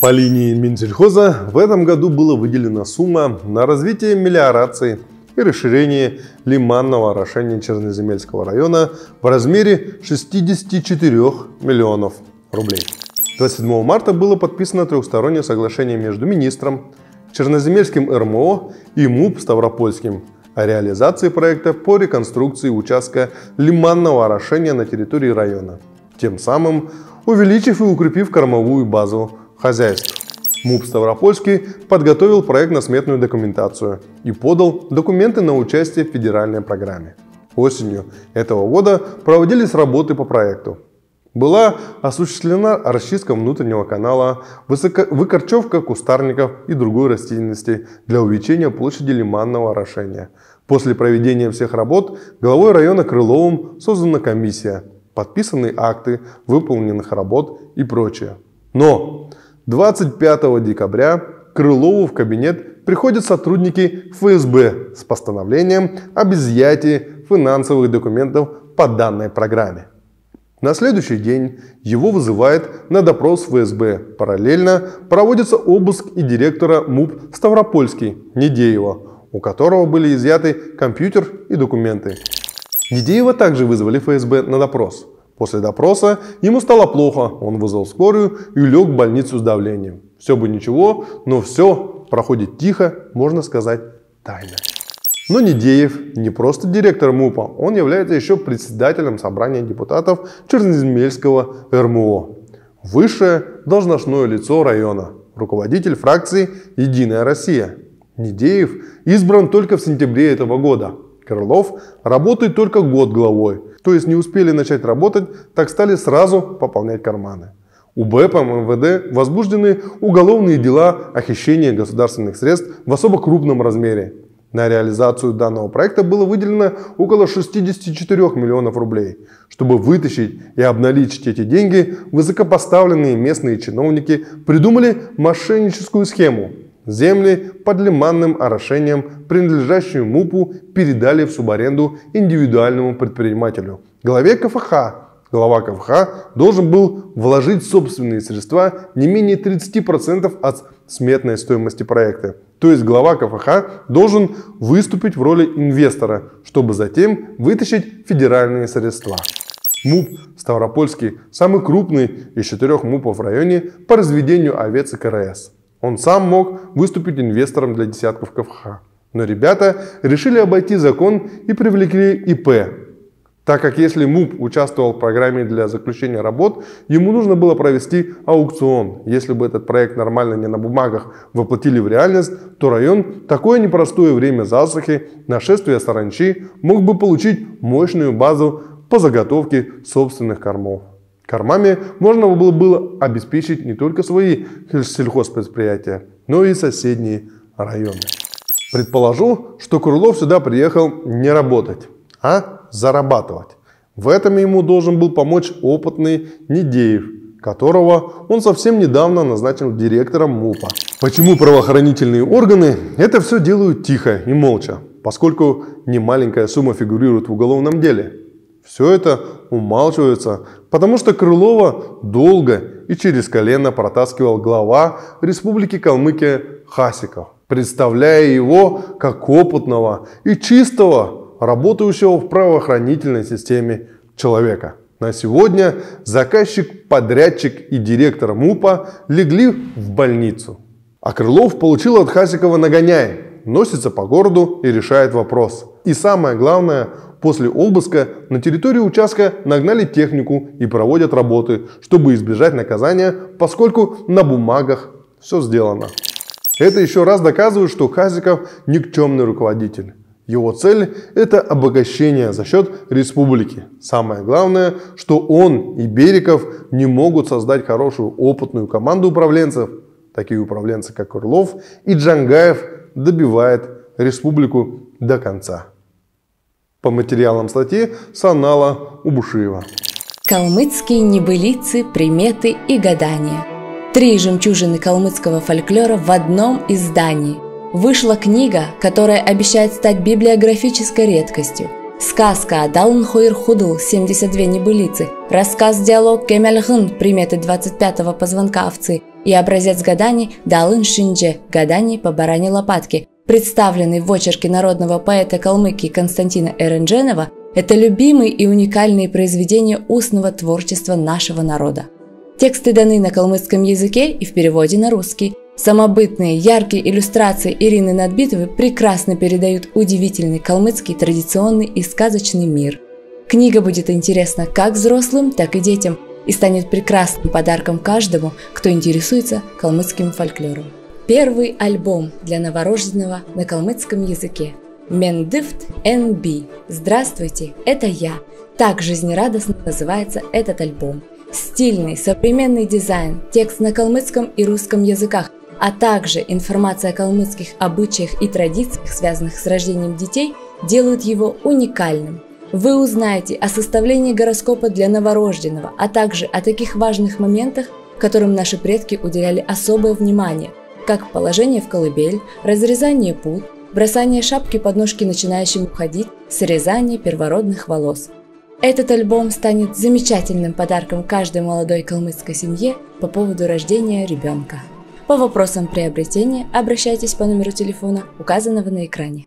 По линии Минсельхоза в этом году была выделена сумма на развитие мелиорации и расширение лиманного орошения Черноземельского района в размере 64 миллионов рублей. 27 марта было подписано трехстороннее соглашение между министром, Черноземельским РМО и МУП Ставропольским о реализации проекта по реконструкции участка лиманного орошения на территории района, тем самым увеличив и укрепив кормовую базу хозяйств. МУП Ставропольский подготовил проектно-сметную документацию и подал документы на участие в федеральной программе. Осенью этого года проводились работы по проекту. Была осуществлена расчистка внутреннего канала, выкорчевка кустарников и другой растительности для увеличения площади лиманного орошения. После проведения всех работ главой района Крыловым создана комиссия, подписаны акты выполненных работ и прочее. Но 25 декабря Крылову в кабинет приходят сотрудники ФСБ с постановлением об изъятии финансовых документов по данной программе. На следующий день его вызывают на допрос ФСБ. Параллельно проводится обыск и директора МУП Ставропольский Недеева, у которого были изъяты компьютер и документы. Недеева также вызвали ФСБ на допрос. После допроса ему стало плохо, он вызвал скорую и лег в больницу с давлением. Все бы ничего, но все проходит тихо, можно сказать, тайно. Но Недеев не просто директор МУПа, он является еще председателем собрания депутатов Черноземельского РМО. Высшее должностное лицо района, руководитель фракции «Единая Россия». Недеев избран только в сентябре этого года. Крылов работает только год главой, то есть не успели начать работать, так стали сразу пополнять карманы. У БЭПом МВД возбуждены уголовные дела о хищении государственных средств в особо крупном размере. На реализацию данного проекта было выделено около 64 миллионов рублей. Чтобы вытащить и обналичить эти деньги, высокопоставленные местные чиновники придумали мошенническую схему. Земли под лиманным орошением, принадлежащую МУПу, передали в субаренду индивидуальному предпринимателю, главе КФХ. Глава КФХ должен был вложить собственные средства не менее 30% от сметной стоимости проекта. То есть глава КФХ должен выступить в роли инвестора, чтобы затем вытащить федеральные средства. МУП Ставропольский самый крупный из 4 МУПов в районе по разведению овец и КРС. Он сам мог выступить инвестором для десятков КФХ. Но ребята решили обойти закон и привлекли ИП. Так как если МУП участвовал в программе для заключения работ, ему нужно было провести аукцион. Если бы этот проект нормально не на бумагах воплотили в реальность, то район такое непростое время засухи, нашествия саранчи мог бы получить мощную базу по заготовке собственных кормов. Кормами можно было обеспечить не только свои сельхозпредприятия, но и соседние районы. Предположу, что Крылов сюда приехал не работать, а зарабатывать. В этом ему должен был помочь опытный Недеев, которого он совсем недавно назначил директором МУПа. Почему правоохранительные органы это все делают тихо и молча, поскольку немаленькая сумма фигурирует в уголовном деле? Все это умалчивается, потому что Крылова долго и через колено протаскивал глава Республики Калмыкия Хасиков, представляя его как опытного и чистого, работающего в правоохранительной системе человека. На сегодня заказчик, подрядчик и директор МУПа легли в больницу. А Крылов получил от Хасикова нагоняй, носится по городу и решает вопрос. И самое главное, после обыска на территорию участка нагнали технику и проводят работы, чтобы избежать наказания, поскольку на бумагах все сделано. Это еще раз доказывает, что Хасиков никчемный руководитель. Его цель – это обогащение за счет республики. Самое главное, что он и Бериков не могут создать хорошую опытную команду управленцев. Такие управленцы, как Крылов и Джангаев, добивают республику до конца. По материалам статьи Санала Убушиева. Калмыцкие небылицы, приметы и гадания. 3 жемчужины калмыцкого фольклора в одном издании. Вышла книга, которая обещает стать библиографической редкостью. Сказка Адалн Хойр Худл, 72 небылицы, рассказ-диалог Кемельгын, приметы 25-го позвонка овцы и образец гаданий «Далын Шиндже» – гаданий по бараньей лопатке, представленный в очерке народного поэта Калмыкии Константина Эрендженова, это любимые и уникальные произведения устного творчества нашего народа. Тексты даны на калмыцком языке и в переводе на русский. Самобытные, яркие иллюстрации Ирины Надбитовой прекрасно передают удивительный калмыцкий традиционный и сказочный мир. Книга будет интересна как взрослым, так и детям и станет прекрасным подарком каждому, кто интересуется калмыцким фольклором. Первый альбом для новорожденного на калмыцком языке. Мендифт НБ. Здравствуйте, это я. Так жизнерадостно называется этот альбом. Стильный, современный дизайн, текст на калмыцком и русском языках, а также информация о калмыцких обычаях и традициях, связанных с рождением детей, делают его уникальным. Вы узнаете о составлении гороскопа для новорожденного, а также о таких важных моментах, которым наши предки уделяли особое внимание, как положение в колыбель, разрезание пут, бросание шапки под ножки начинающим ходить, срезание первородных волос. Этот альбом станет замечательным подарком каждой молодой калмыцкой семье по поводу рождения ребенка. По вопросам приобретения обращайтесь по номеру телефона, указанного на экране.